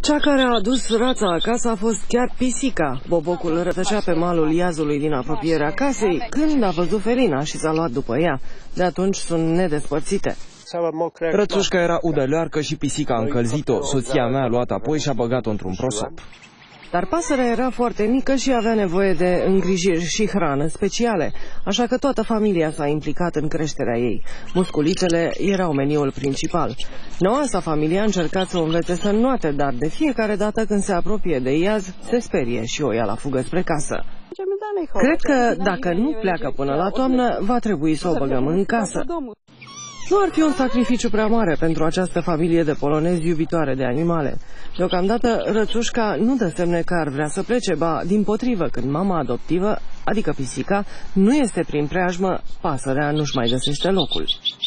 Cea care a adus rața acasă a fost chiar pisica. Bobocul rătăcea pe malul iazului din apropierea casei când a văzut felina și s-a luat după ea. De atunci sunt nedespărțite. Rățușca era udălearcă și pisica a încălzit-o. Soția mea a luat apoi și a băgat-o într-un prosop. Dar pasărea era foarte mică și avea nevoie de îngrijiri și hrană speciale, așa că toată familia s-a implicat în creșterea ei. Musculițele erau meniul principal. Noua sa familie a încercat să o învețe să înnoate, dar de fiecare dată când se apropie de iaz, se sperie și o ia la fugă spre casă. Cred că dacă nu pleacă până la toamnă, va trebui să o băgăm în casă. Nu ar fi un sacrificiu prea mare pentru această familie de polonezi iubitoare de animale. Deocamdată, Rățușca nu dă semne că ar vrea să plece, ba, dimpotrivă, când mama adoptivă, adică pisica, nu este prin preajmă, pasărea nu-și mai găsește locul.